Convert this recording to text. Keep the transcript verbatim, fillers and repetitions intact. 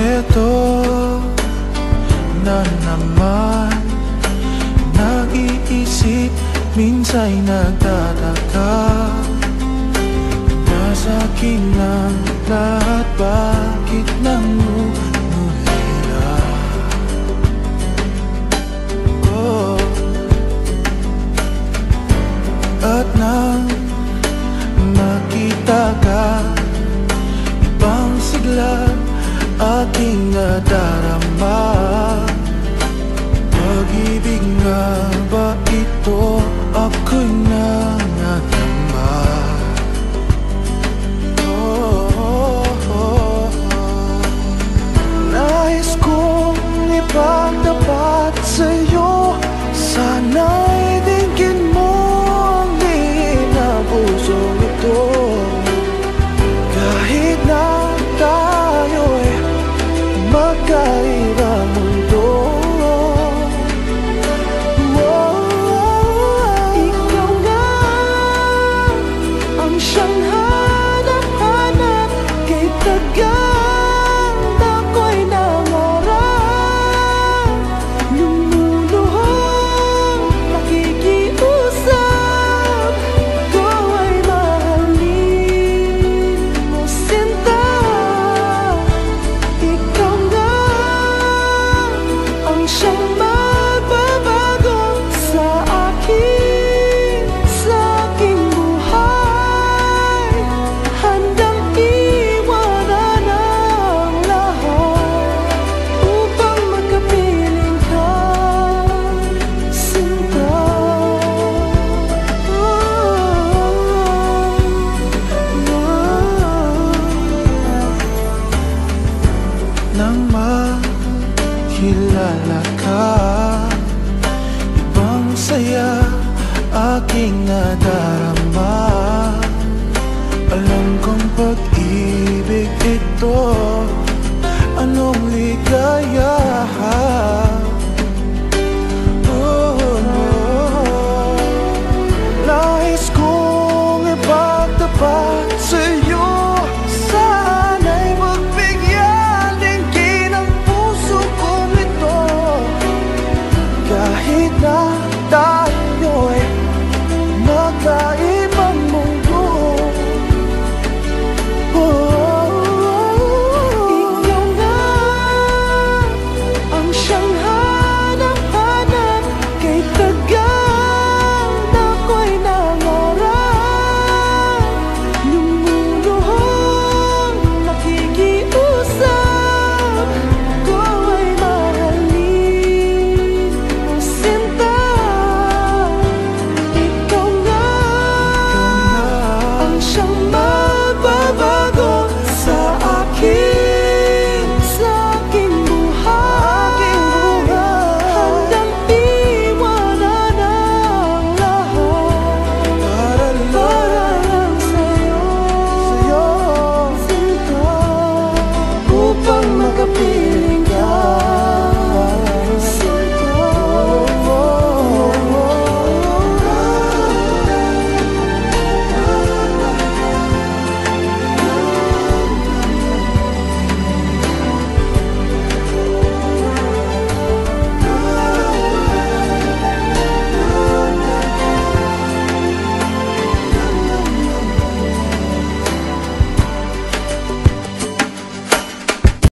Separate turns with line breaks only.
Eto na naman, nag-iisip, minsa'y nagtataka. Nasa akin ang lahat, bakit nangunguhila? Oh. At nang makita ka, ibang sigla aking nadarama. Pag-ibig nga ba ito? Ako'y nanganamba. Oh, oh, oh, oh. Nais kong ipagtapat sa'yo, sana'y dinggin mo ang liit na pusong ito. Kahit na tayo'y magkaibang mundo, ikaw nga ang siyang hanap-hanap. Kay tagang ako'y nangarap, lumuluhang nakikiusap. Ko ay mahalin mo, sinta. Ikaw nga ang siyang magbabago sa akin, sa aking buhay. Handang iwanan ang lahat upang magkapiling ka, sinta. Nang makilala ka, ibang saya aking nadarama. Alam kong pag-ibig ito